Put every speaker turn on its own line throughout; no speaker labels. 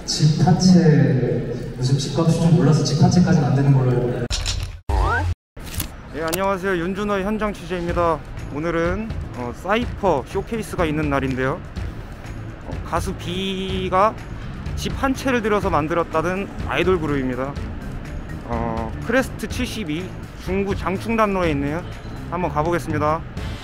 집 한 채, 요즘 집값이 좀 올라서 집 한 채까지는 안 되는 걸로 알고 있는데.
네, 안녕하세요. 윤준호의 현장 취재입니다. 오늘은 사이퍼 쇼케이스가 있는 날인데요. 가수 B가 집 한 채를 들여서 만들었다는 아이돌 그룹입니다. 크레스트 72 중구 장충단로에 있네요. 한번 가보겠습니다.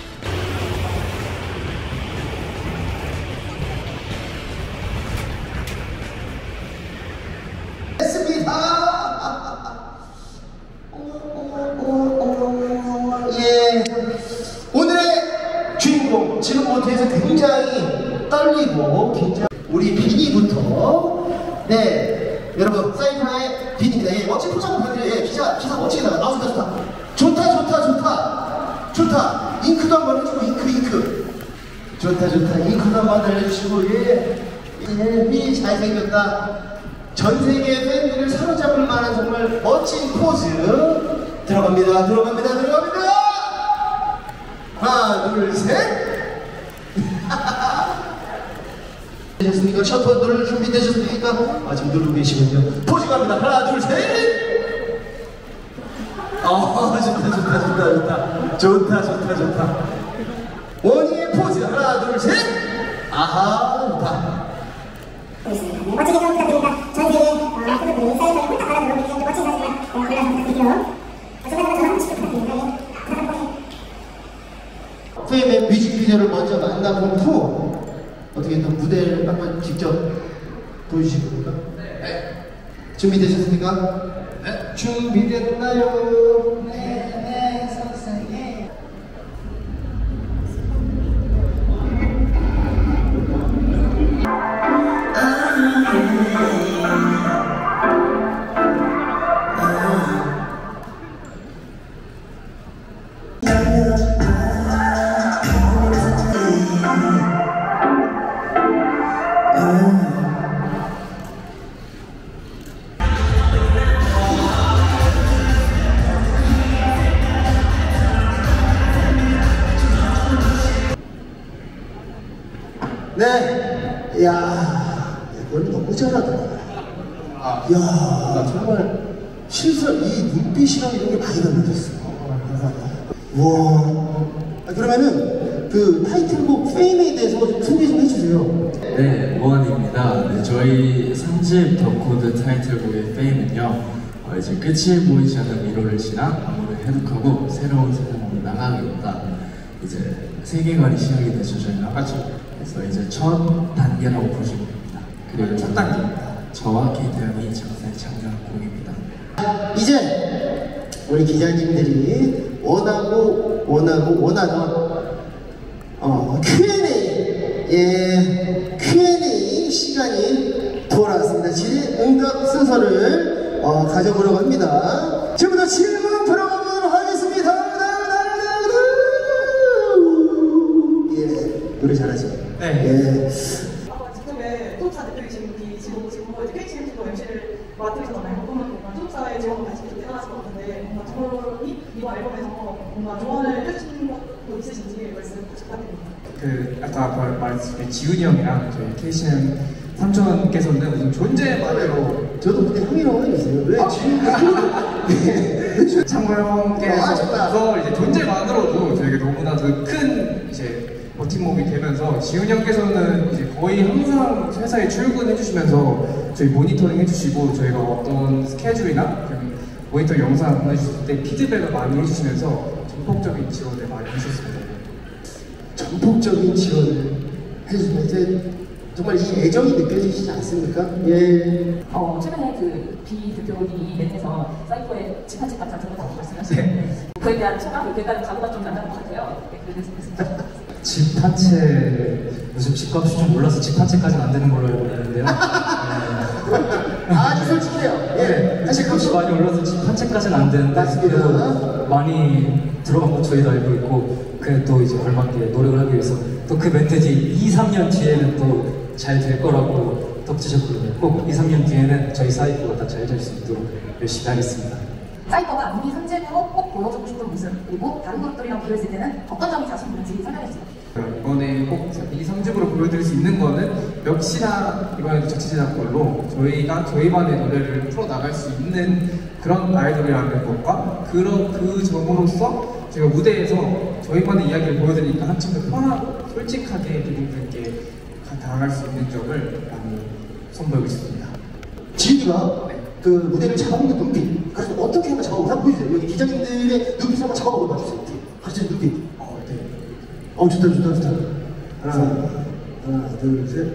예, 오늘의 주인공 지금 모태에서 굉장히 떨리고 굉장히 우리 비니부터 네 여러분 사이퍼의 비니입니다. 예, 멋진 포장 부탁드려요. 예, 기사 멋지게 나가. 좋다. 잉크도 한번 해주고 잉크 좋다 잉크도 한번 날려주시고 미 잘생겼다. 전 세계 팬들을 사로잡을 만한 정말 멋진 포즈 들어갑니다. 하나 둘 셋. 되셨습니까? 셔터 누를 준비되셨습니까? 지금 누르고 계시군요. 포즈 갑니다. 하나 둘 셋. 좋다. 원희의 포즈 하나 둘 셋. 아하 좋다.
멋지게 좀 부탁드립니다. 전 세계 팬분들이 사이버에 홀딱 알아들어오는 멋진 사진을 올려서 부탁드리고요. 저는 멋지게 부탁드립니다.
페임의 뮤직비디오를 먼저 만나본 후 어떻게 또 무대를 한번 직접 보여주실 겁니까? 네. 준비되셨습니까? 네. 준비됐나요? 네, 선생님. 네, 이야, 넌 너무 잘하더라. 이야, 정말 이 눈빛이랑 이런 게 많이 달라졌어. 와, 그러면은 그 타이틀곡 페임에 대해서 좀 소개 좀 해주세요.
네, 모원입니다. 네, 저희 3집 덕코드 타이틀곡의 페임은요, 이제 끝이 보이지 않는 미로를 지나 암호를 해독하고 새로운 세상으로 나가기보다 이제 세계관이 시작이 되죠. 저희가 그래서 이제 첫 단계라고 보시면 됩니다. 그리고 첫 단계입니다. 저와 케이태형이 작사에 참여한 곡입니다.
이제 우리 기자님들이 원하던 Q&A 시간이 돌아왔습니다. 질의응답 순서를 가져보려고 합니다. 지금부터 질문 들어가보도록 하겠습니다. 노래 잘하죠?
네. 지금의 소속사 대표이신 분이 지금 이제 KCMC도 MC를 맡으셨잖아요. 그러면 뭔가 소속사의 지원을 다시 대단하실 것 같은데 뭔가 저희 이번 앨범에서 뭔가 조언을 해주신 것도 있으신지 말씀 부탁드립니다.
아까 말했을 지훈이 형이랑 저희 KCM 삼촌께서는 무슨 존재만으로
저도 그때 형이라고 해주세요. 왜 지금
창모 형께서 이제 존재만으로도 저에게 너무나도 큰 이제 버팀목이 되면서 지훈이 형께서는 이제 거의 항상 회사에 출근해 주시면서 저희 모니터링 해주시고 저희가 어떤 스케줄이나 모니터 영상 보내주실 때 피드백을 많이 해주시면서 전폭적인 지원을 많이 해주셨습니다.
전폭적인 지원을 해주시면 이제 정말 이 애정이 느껴지시지 않습니까? 예.
최근에 그 B 대표님이 이벤트에서 사이퍼의 집 한 채 값 자체를 말씀하시는데 그에 대한 소감, 그에 따른 각오가 좀 남다른 것 같아요.
집 한 채, 요즘 집값이 좀 올라서 집 한 채까지는 안 되는 걸로 알고 있는데요.
아주 솔직해요. 예.
집값이 많이 올라서 집 한 채까지는 안 되는데 그래도 많이 들어간 거 저희도 알고 있고 또 이제 걸맞게 노력을 하기 위해서 또 그 멘트 뒤에 2, 3년 뒤에는 또 잘 될 거라고 덧붙이셨거든요. 꼭 2, 3년 뒤에는 저희 사이퍼가 다 잘 될 수 있도록 열심히 하겠습니다.
사이퍼가 아무리 선제로 꼭 보여주고 싶은 모습 그리고 다른 것들이랑 비교했을 때는 어떤 점이 자신 있는지 설명해주세요.
이번에 꼭 2, 3집으로 보여드릴 수 있는 거는 역시나 이번에도 자체제작걸로 저희가 저희 반의 노래를 풀어나갈 수 있는 그런 아이돌이라는 것과 그 점으로써 제가 무대에서 저희만의 이야기를 보여드리니까 한층 더 편하고 솔직하게 대중들께 다가갈 수 있는 점을 많이 선보이고 싶습니다.
지은이가 그 무대를 잡아먹는 눈빛, 그래서 어떻게 한번 잡아보고 한번 보여주세요. 여기 기자님들의 눈빛을 한번 잡아먹어 봐주세요. 이렇게 같이 눈빛. 네. 좋다. 하나, 둘, 셋.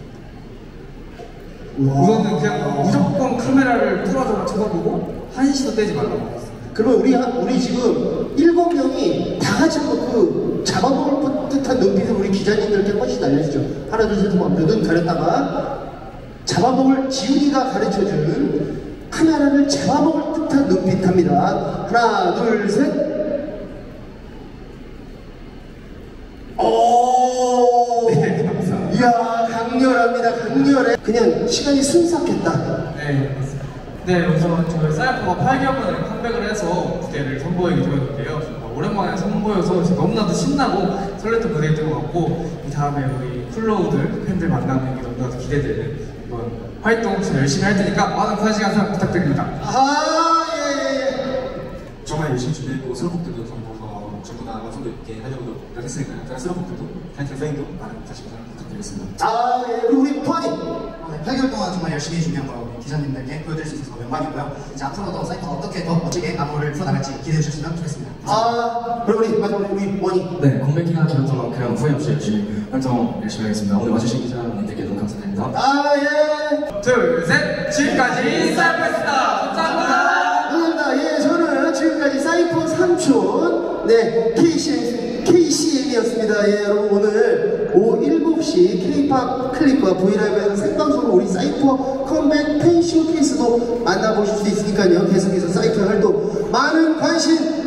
우선은 그냥 무조건 카메라를 뚫어져라 쳐다보고 한시도 떼지 말라고 했습니다.
그러면 우리 지금 7명이 다 같이 한번 그 잡아먹을 듯한 눈빛을 우리 기자님들께 한 번씩 날려주죠. 하나, 둘, 셋 하면 눈 가렸다가 잡아먹을 지훈이가 가르쳐준 카메라를 잡아먹을 듯한 눈빛 합니다. 하나, 둘, 셋. 오!
네, 감사합니다.
이야, 강렬해. 그냥 시간이 순삭했다.
네, 맞습니다. 네, 우선 저희 사이퍼가 8개월 만에 컴백을 해서 무대를 선보이게 되었는데요. 오랜만에 선보여서 너무나도 신나고 설렜던 무대였던 것 같고, 이 다음에 우리 쿨로우들 팬들 만나는 게 너무나도 기대되는 이번 활동 진짜 열심히 할 테니까 많은 관심 항상 부탁드립니다.
예.
정말 열심히 준비했고 수록곡들도 전부 다 완성도 있게 하려고 노력했으니까요. 다른 수록곡들도 타이틀 페인도 많은 관심 부탁드리겠습니다.
예. 그리고 우리 포아님.
8개월 동안 정말 열심히 준비한 거 기자님들께 보여드릴 수 있어서 영광이고요. 이제 앞으로도 사이퍼가 어떻게 더 멋지게 안무를 풀어나갈지 기대해 주셨으면 좋겠습니다.
그리고 마지막으로 우리 원희.
네, 공백기가 길었던 만큼 후회 없이 열심히 하겠습니다. 오늘 와주신 기자님들께 너무 감사드립니다.
예.
둘, 셋! 지금까지 사이퍼였습니다. 감사합니다.
예, 저는 지금까지 사이퍼 삼촌, 네, KCM이었습니다. 예, 여러분 오늘 오후 7시 K-POP 클립과 브이라이브에서 생방송으로 우리 사이퍼 컴백 팬 쇼케이스도 만나보실 수 있으니까요. 계속해서 사이퍼 활동 많은 관심